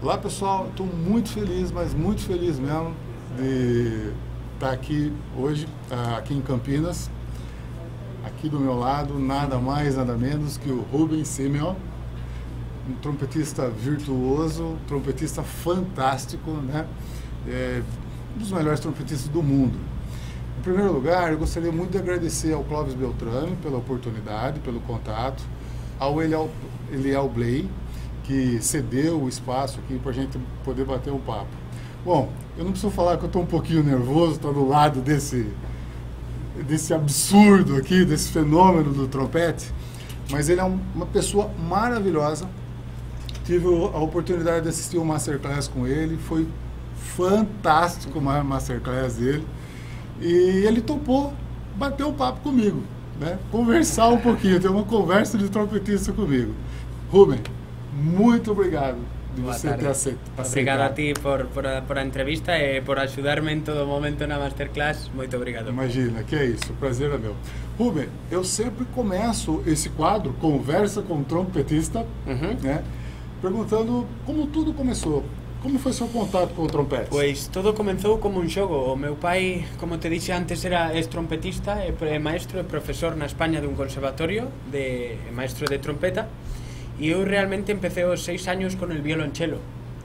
Olá pessoal, estou muito feliz, mas muito feliz mesmo de estar aqui hoje, aqui em Campinas. Aqui do meu lado, nada mais, nada menos que o Rubens Simeon, um trompetista virtuoso, trompetista fantástico, né? Um dos melhores trompetistas do mundo. Em primeiro lugar, eu gostaria muito de agradecer ao Clóvis Beltrame pela oportunidade, pelo contato, ao Eliel Bley, que cedeu o espaço aqui para a gente poder bater um papo. Bom, eu não preciso falar que eu estou um pouquinho nervoso, estou do lado desse absurdo aqui, desse fenômeno do trompete, mas ele é uma pessoa maravilhosa. Tive a oportunidade de assistir um masterclass com ele, foi fantástico o masterclass dele, e ele topou bater um papo comigo, né? Conversar um pouquinho, ter uma conversa de trompetista comigo. Rubem, muito obrigado de você ter aceito. Obrigado a ti por a entrevista e por ajudar-me em todo momento na Masterclass. Muito obrigado. Imagina, que é isso, o prazer é meu. Rubem, eu sempre começo esse quadro, Conversa com o Trompetista, né, perguntando como tudo começou. Como foi seu contato com o trompete? Pois todo comenzou como un xogo. O meu pai, como te dije antes, é trompetista, é maestro e profesor na España dun conservatorio, é maestro de trompeta. E eu realmente empecé aos 6 años con el violonchelo.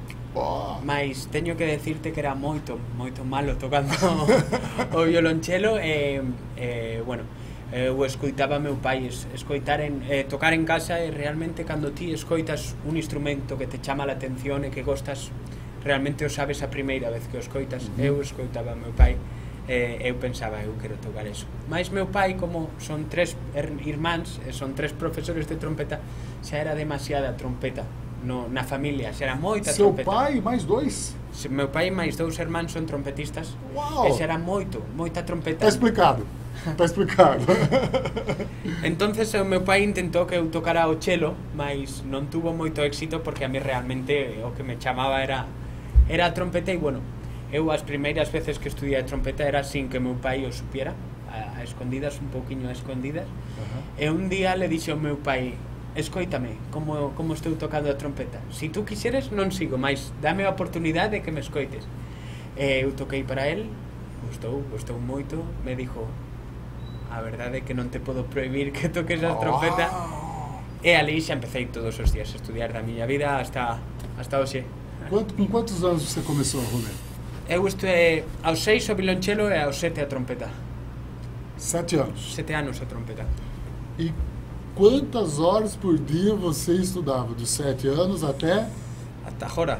Mas teño que decirte que era moito malo tocando o violonchelo. Bueno, eu escoitaba meu pai tocar en casa, e realmente cando ti escoitas un instrumento que te chama a atención e que gostas, realmente o sabes a primeira vez que o escoitas. Eu escoitaba meu pai, eu pensaba, eu quero tocar eso. Mas meu pai, como son 3 irmáns, son 3 profesores de trompeta, xa era demasiada trompeta na familia, xa era moita trompeta. Seu pai e máis 2? Meu pai e máis 2 irmáns son trompetistas. Uau! E xa era moita trompeta. Tá explicado. Tá explicado. Entonces o meu pai intentou que eu tocara o cello, mas non tuvo moito éxito porque a mí realmente o que me chamaba era a trompeta. E bueno, eu as primeiras veces que estudiei trompeta era sin que meu pai o supiera, a escondidas, un pouquiño a escondidas. E un día le dixo ao meu pai: escoítame como estou tocando a trompeta. Si tú quixeres non sigo, mas dame a oportunidade de que me escoites. Eu toquei para el, gustou moito, me dixo: a verdade é que non te podo prohibir que toques a trompeta. E ali xa empecé todos os días a estudiar da miña vida hasta hoxe. Com quantos anos você começou, Rubem? Eu estudei aos 6 o violonchelo e aos 7 a trompeta. 7 anos. 7 anos a trompeta. E quantas horas por dia você estudava? Dos 7 anos até? Hasta agora.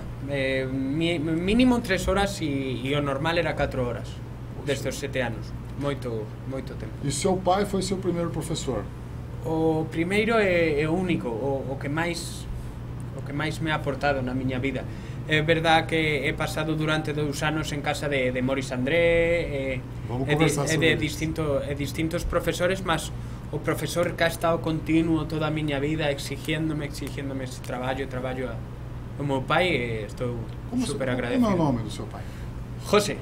Mínimo 3 horas e o normal era 4 horas. Desde os 7 anos. Moito tempo. E seu pai foi seu primeiro professor? O primeiro é o único, o que máis me ha aportado na miña vida. É verdad que he pasado durante 2 anos en casa de Maurice André e de distintos profesores, mas o profesor que ha estado continuo toda a miña vida exigiéndome ese traballo o meu pai, e estou super agradecido. Como é o nome do seu pai? José.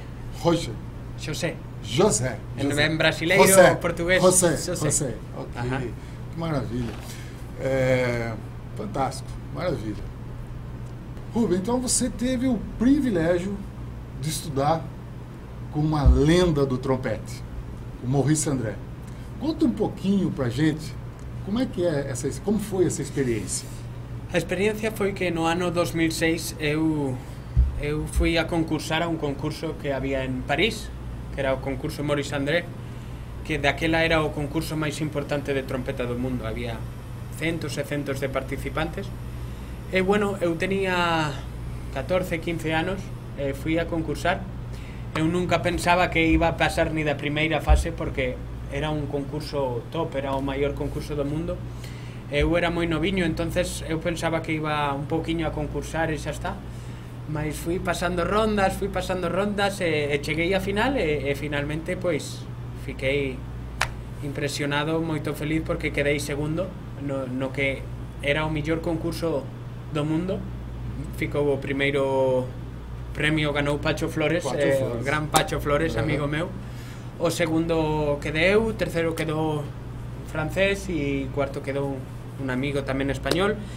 José. En brasileiro, português. José. Ok. Que maravilha. Fantástico. Maravilha. Rubem, então você teve o privilégio de estudar com uma lenda do trompete, o Maurice André. Conta um pouquinho pra gente como foi essa experiência. A experiencia foi que no ano 2006 eu fui a concursar a un concurso que había en París, que era o concurso Maurice André, que daquela era o concurso máis importante de trompeta do mundo. Había centos e centos de participantes. E bueno, eu tenía 14, 15 anos, fui a concursar. Eu nunca pensaba que iba a pasar ni da primeira fase, porque era un concurso top, era o maior concurso do mundo. Eu era moi noviño, entonces eu pensaba que iba un pouquiño a concursar e xa está. Mas fui pasando rondas e cheguei a final e finalmente pois fiquei impresionado, moito feliz, porque quedei segundo no que era o mellor concurso do mundo. Ficou o primeiro premio, ganou Pacho Flores, o gran Pacho Flores, amigo meu. O segundo quedei eu, terceiro quedou francés e cuarto quedou un amigo tamén español.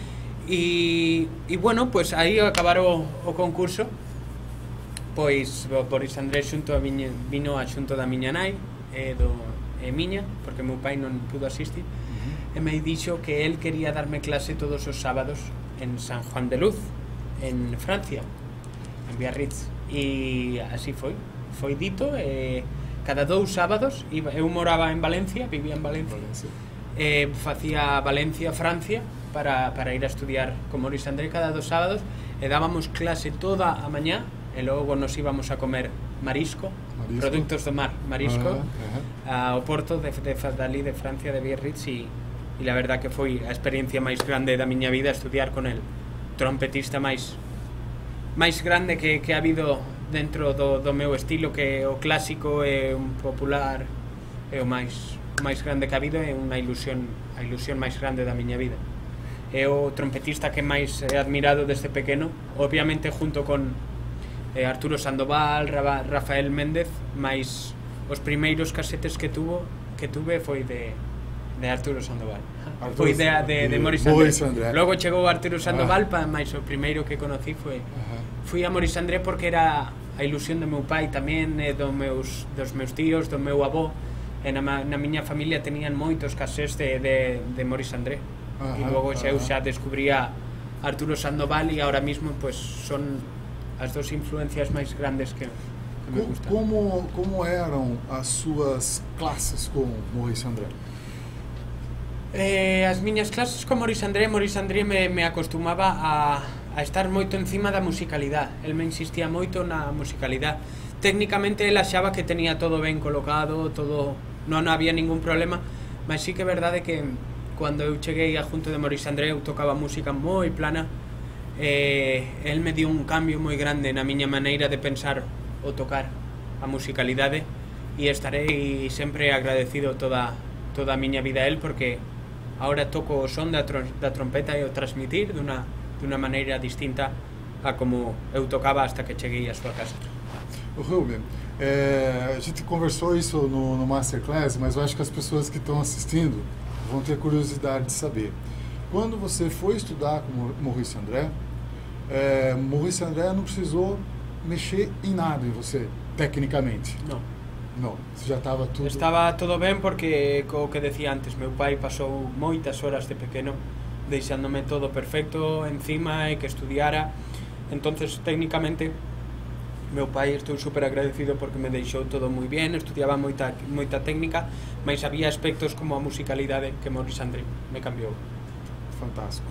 E bueno, pues aí ao acabar o concurso, pois o Boris André vino a xunto da miña nai e miña, porque meu pai non pudo asistir, e me dixo que él quería darme clase todos os sábados en San Juan de Luz, en Francia, en Biarritz, e así foi dito. Cada 2 sábados eu moraba en Valencia, vivía en Valencia, facía Valencia, Francia, para ir a estudiar con Maurice André cada 2 sábados, e dábamos clase toda a mañá, e logo nos íbamos a comer marisco, produtos do mar, marisco, ao porto de Dali, de Francia, de Biarritz, e la verdad que foi a experiencia máis grande da miña vida estudiar con el trompetista máis grande que ha habido dentro do meu estilo, que é o clásico e un popular, é o máis grande que ha habido, é unha ilusión, a ilusión máis grande da miña vida. É o trompetista que máis he admirado desde pequeno, obviamente junto con Arturo Sandoval, Rafael Méndez, máis os primeiros casetes que tuve foi de Arturo Sandoval. Foi de Maurice André. Logo chegou Arturo Sandoval, máis o primeiro que conocí fui a Maurice André, porque era a ilusión do meu pai tamén, dos meus tíos, do meu avó, e na miña familia tenían moitos cassetes de Maurice André. E logo eu xa descubría Arturo Sandoval, e ahora mismo pues son as 2 influencias máis grandes que me gustan. Como eram as súas classes com Maurice André? As miñas clases con Maurice André me acostumaba a estar moito encima da musicalidade. El me insistía moito na musicalidade. Técnicamente el axaba que tenía todo ben colocado, todo, non había ningún problema, mas sí que é verdade que cando eu cheguei a junto de Maurice André eu tocaba música moi plana. El me dio un cambio moi grande na miña maneira de pensar o tocar a musicalidade, e estarei sempre agradecido toda a miña vida a él, porque ahora toco o son da trompeta e o transmitir dunha maneira distinta a como eu tocaba hasta que cheguei á súa casa. Rubem, a gente conversou isso no Masterclass, mas eu acho que as pessoas que estão assistindo vão ter curiosidade de saber. Quando você foi estudar com Maurice André, Maurice André não precisou mexer em nada em você, tecnicamente? Não, já estava tudo... Estaba todo ben, porque, co que decía antes, meu pai pasou moitas horas de pequeno deixándome todo perfecto encima e que estudiara. Entonces, técnicamente, meu pai, estou super agradecido porque me deixou todo moi bien, estudiaba moita técnica, mas había aspectos como a musicalidade que Maurice André me cambiou. Fantástico.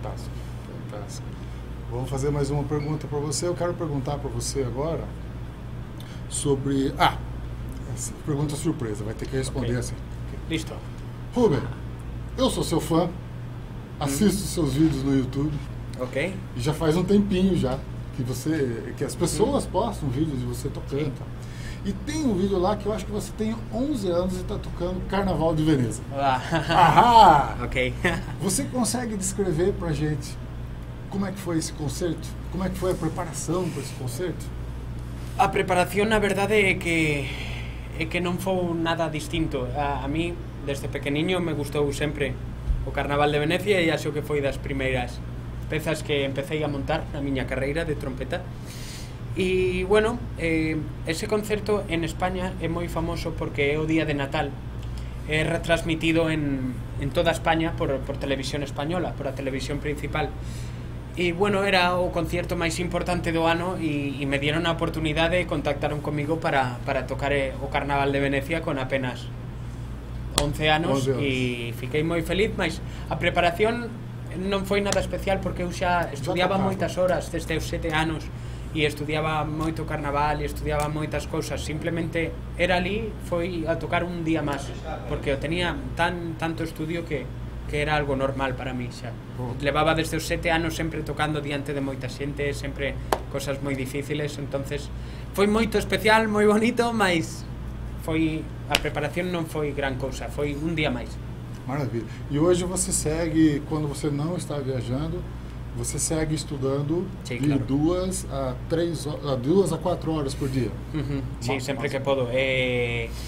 Vamos fazer mais uma pergunta para você. Eu quero perguntar para você agora sobre... pergunta surpresa, vai ter que responder assim. Listo. Rubem, eu sou seu fã, assisto seus vídeos no YouTube. Ok. E já faz um tempinho já que as pessoas postam vídeos de você tocando. E tem um vídeo lá que eu acho que você tem 11 anos e está tocando Carnaval de Veneza. Ahá! Ok. Você consegue descrever pra gente como é que foi esse concerto? Como é que foi a preparação para esse concerto? A preparación, na verdade, é que non foi nada distinto. A mí, desde pequeniño, me gustou sempre o Carnaval de Venecia, e acho que foi das primeiras pezas que empecé a montar na miña carreira de trompeta. E, bueno, ese concerto en España é moi famoso porque é o día de Natal. É retransmitido en toda España por televisión española, por a televisión principal. E, bueno, era o concerto máis importante do ano, e me dieron a oportunidade, contactaron comigo para tocar o Carnaval de Venecia con apenas 11 anos, e fiquei moi feliz, mas a preparación non foi nada especial porque eu xa estudiaba moitas horas desde os 7 anos, e estudiaba moito carnaval e estudiaba moitas cousas. Simplemente era ali, foi a tocar un día máis, porque eu tenía tanto estudio que era algo normal para mí xa. Levaba desde os 7 anos sempre tocando diante de moita xente, sempre cosas moi difíciles, entonces foi moito especial, moi bonito, mas a preparación non foi gran cousa, foi un día máis. Maravilha. E hoje você segue, quando você não está viajando, você segue estudando de 2 a 4 horas por dia? Sí, sempre que podo.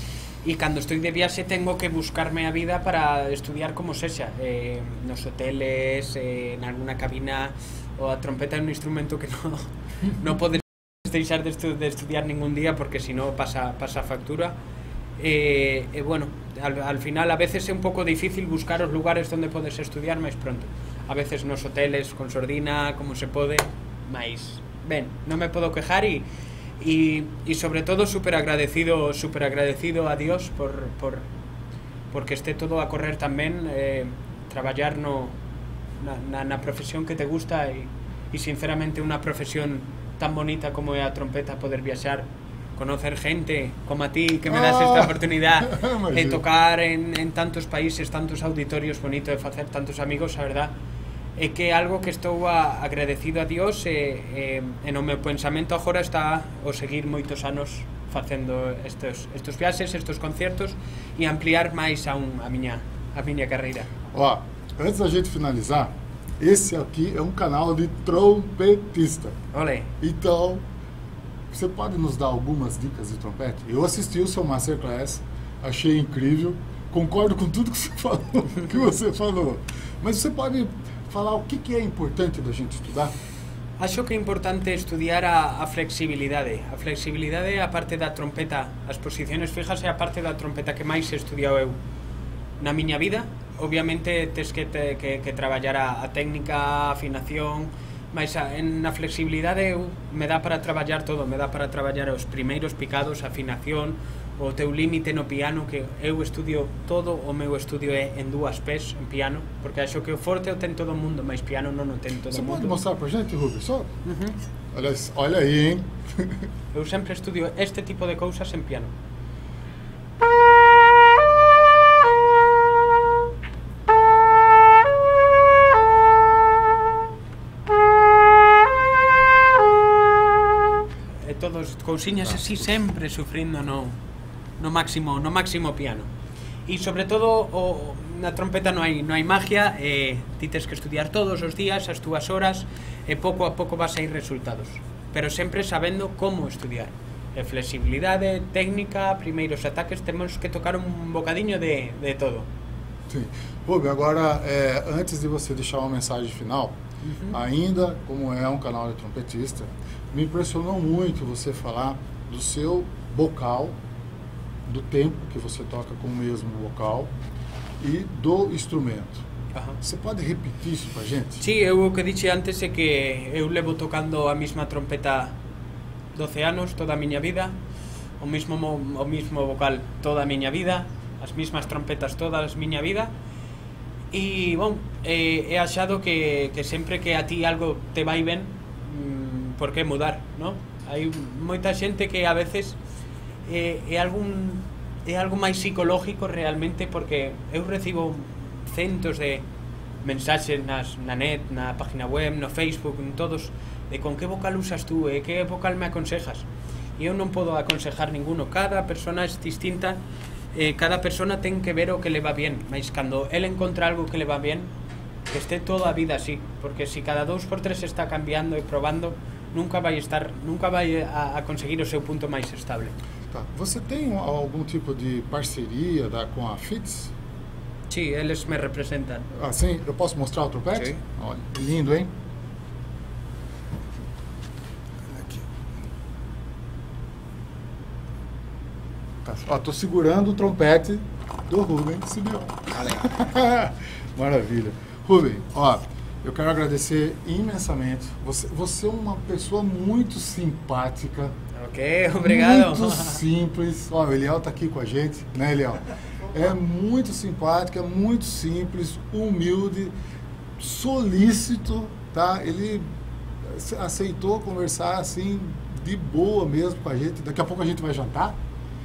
y cuando estoy de viaje tengo que buscarme a vida para estudiar como sexa, nos hoteles, en alguna cabina, o a trompeta es un instrumento que no podes deixar de estudiar ningún día porque si no pasa factura. Bueno, al final a veces es un poco difícil buscar los lugares donde podes estudiar más pronto. A veces nos hoteles con sordina, como se pode, mas ben, no me puedo quejar y sobre todo súper agradecido a Dios porque esté todo a correr también, traballar na profesión que te gusta y sinceramente una profesión tan bonita como es a trompeta, poder viajar, conocer gente como a ti que me das esta oportunidad de tocar en tantos países, tantos auditorios, bonito de hacer tantos amigos, la verdad é que algo que estou agradecido a Dios en o meu pensamento agora está o seguir moitos anos facendo estos viaxes, estos concertos e ampliar máis aún a miña carreira. Ó, antes da gente finalizar, esse aqui é um canal de trompetista. Olé. Então, você pode nos dar algumas dicas de trompete? Eu assisti o seu Masterclass, achei incrível, concordo com tudo que você falou, mas você pode falar o que é importante da gente estudar? Acho que é importante estudiar a flexibilidade. A flexibilidade é a parte da trompeta, as posiciones fijas é a parte da trompeta que máis he estudiado eu na miña vida. Obviamente tens que traballar a técnica, a afinación, mas na flexibilidade me dá para traballar todo, me dá para traballar os primeiros picados, a afinación, o teu límite no piano, que eu estudio todo o meu estudio é en dúas pés en piano, porque acho que o forte o ten todo o mundo, mas piano non o ten todo o mundo. Você pode mostrar pra gente, Rubens, só? Olha aí, hein? Eu sempre estudio este tipo de cousas en piano. E todos cousiñas así sempre sufrindo no máximo piano. E sobre todo na trompeta non hai magia, ti tens que estudiar todos os días as túas horas e pouco a pouco vas a ir resultados, pero sempre sabendo como estudiar. Flexibilidade, técnica, primeiros ataques, temos que tocar un bocadiño de todo. Sim. Rubem, agora, antes de você deixar uma mensagem final, ainda como é um canal de trompetista, me impressionou muito você falar do seu vocal, do tempo que você toca com o mesmo vocal e do instrumento. Você pode repetir isso pra gente? Sí, eu o que dixe antes é que eu levo tocando a mesma trompeta 12 anos, toda a miña vida, o mismo vocal toda a miña vida, as mesmas trompetas toda a miña vida, e, bom, he achado que sempre que a ti algo te vai ben, por que mudar, non? Hai moita xente que a veces é algo máis psicológico realmente, porque eu recibo centos de mensaxes na net, na página web, no Facebook, en todos, de con que vocal usas tú, que vocal me aconsejas. E eu non podo aconsejar ninguno, cada persona é distinta, cada persona ten que ver o que le va bien, mas cando el encontra algo que le va bien, que esté toda a vida así, porque si cada 2x3 está cambiando e probando, nunca vai a conseguir o seu punto máis estable. Tá. Você tem algum tipo de parceria com a FITS? Sí, eles me representan. Ah, sim? Eu posso mostrar o trompete? Sim. Olha, lindo, hein? Aqui. Tá. Ó, tô segurando o trompete do Rubem Simeone. Maravilha. Rubem, ó, eu quero agradecer imensamente. Você é uma pessoa muito simpática. Ok, obrigado. Muito simples. Ó, o Eliel tá aqui com a gente, né, Eliel? É muito simpática, muito simples, humilde, solícito, tá? Ele aceitou conversar assim, de boa mesmo com a gente. Daqui a pouco a gente vai jantar.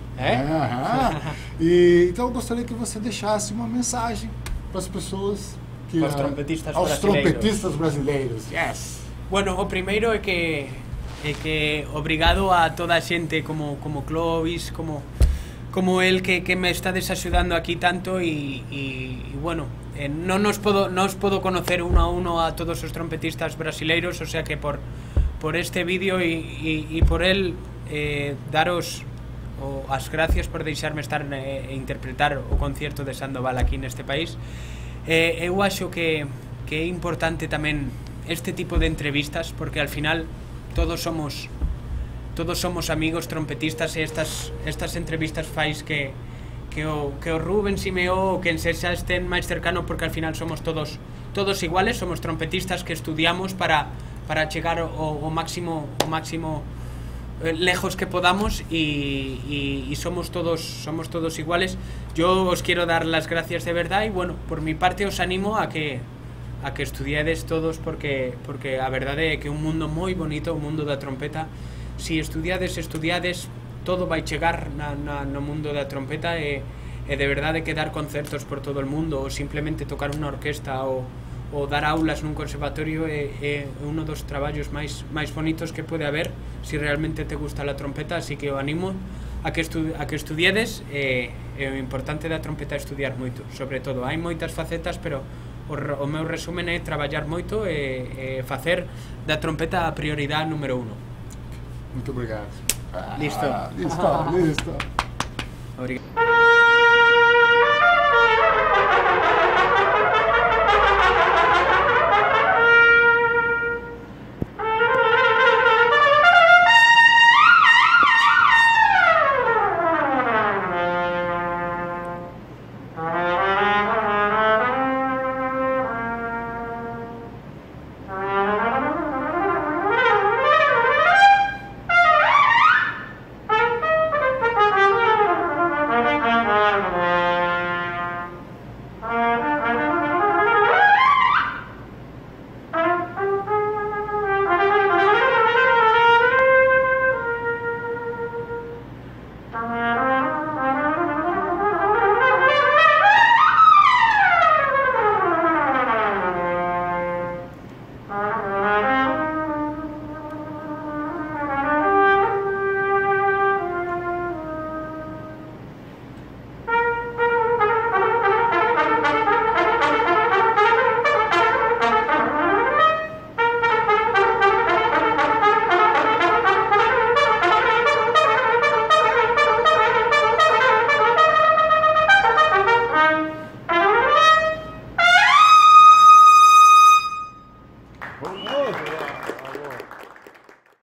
Então eu gostaria que você deixasse uma mensagem para as pessoas, aos trompetistas brasileiros. Yes. Bueno, o primeiro é que obrigado a toda a xente como Clovis, como él que me está desayudando aquí tanto y bueno, no os puedo conocer uno a uno a todos los trompetistas brasileiros, o sea que por este vídeo y por él daros as gracias por deixarme estar e interpretar o concerto de Sandoval aquí neste país. Eu acho que é importante tamén este tipo de entrevistas, porque al final todos somos amigos trompetistas, e estas entrevistas fais que o Rubén Simeo, que en sexa estén máis cercano, porque al final somos todos iguales, somos trompetistas que estudiamos para chegar o máximo lejos que podamos, y somos todos iguales. Yo os quiero dar las gracias de verdad, y bueno, por mi parte os animo a que estudiades todos, porque a verdade é que é un mundo moi bonito, o mundo da trompeta. Si estudiades, todo vai chegar no mundo da trompeta, e de verdade que dar concertos por todo o mundo, ou simplemente tocar unha orquesta, ou dar aulas nun conservatorio, é uno dos traballos máis bonitos que pode haber si realmente te gusta a trompeta. Así que o animo a que estudiades, e o importante da trompeta é estudiar moito. Sobre todo, hai moitas facetas, pero o meu resumen é traballar moito e facer da trompeta a prioridade número 1. Muito obrigado. Listo. Listo. Obrigado.